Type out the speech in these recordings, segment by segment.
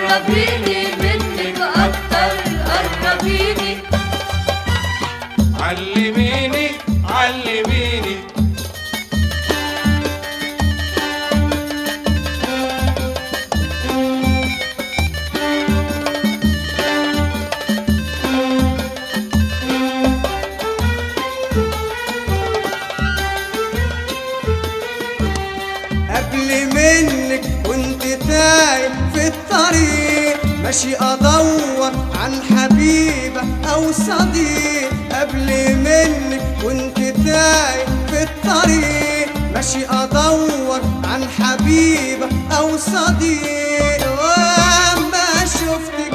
قربيني منك أكتر، قربيني. علميني علميني قبل منك كنت تايه في الطريق، ماشي ادور عن حبيبة او صديق. قبل منك كنت تايه في الطريق، ماشي ادور عن حبيبة او صديق. واما شفتك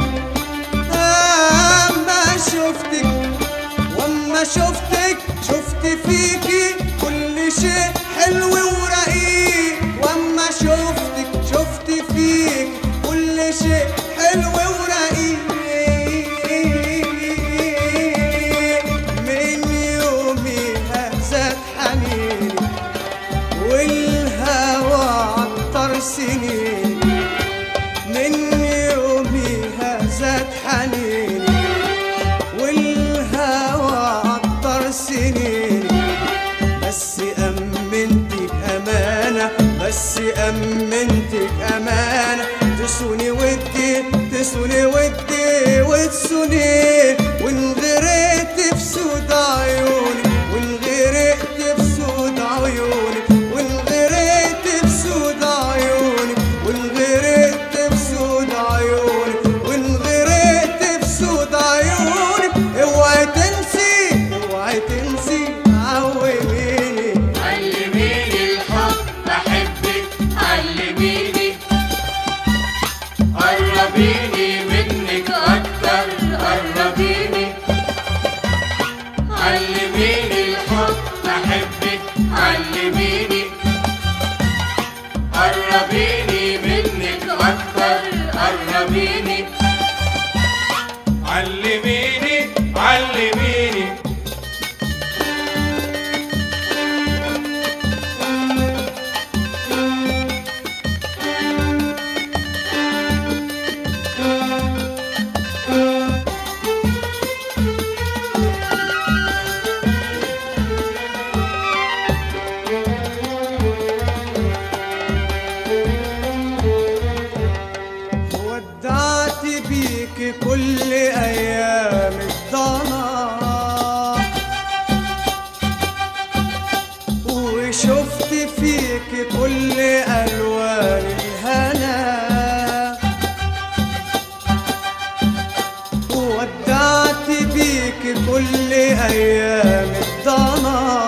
شفت فيكي كل شيء حلو ورقيق. واما شفت فيك كل شيء حلو ورقيق. من يوميها زاد حنيني والهوى عطر سنيني. من يوميها زاد حنيني والهوى عطر سنيني. بس أمنتك أمانة، بس أمنتك أمانة. تسوني ودي وتسوني. وإن غرقت في سود عيوني، وإن غرقت في سود عيوني، وإن غرقت في سود عيوني، وإن غرقت في سود عيوني، وإن غرقت في سود عيوني. اوعي تنسي عوميني. علميني الحب بحبك، علميني. قربيني منك أكتر، قربيني. علميني الحب بحبك، علميني. قربيني منك أكتر، قربيني. علميني علميني ودعت بيك كل ايام الضنا، وشفت فيك كل الوان الهنا. ودعت بيك كل ايام الضنا،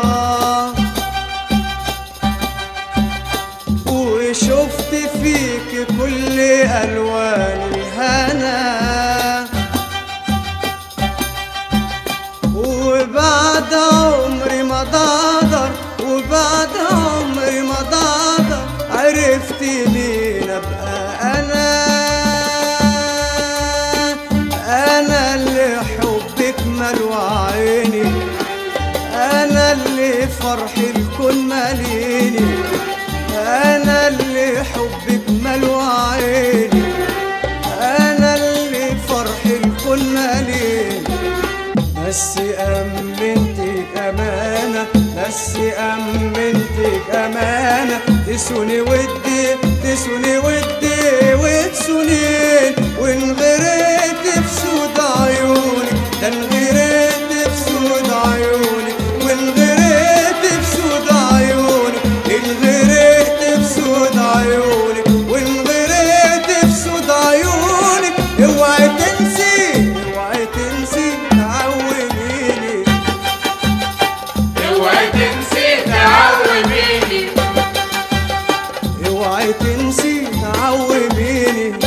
وشفت فيك كل ألوان الهنا. وبعد عمري ما ضاضر، وبعد عمري ما ضاضر، عرفت مين أبقى أنا اللي حبك ملوى عيني، أنا اللي فرح الكون ماليني، أنا اللي حبك ملوى عيني، أنا اللي فرح الكون ماليني. بس أمنتك أمانة، بس أمنتك أمانة. تسوني ودي وتسونين. وإن غرقت في سود عيوني، ده إن غرقت في سود عيوني، وإن غرقت في سود عيوني، إن غرقت في سود عيوني، وإن غرقت في سود عيوني. اوعي تنسي تعوميني. اوعي تنسي تعوميني. اوعي تنسي تعوميني.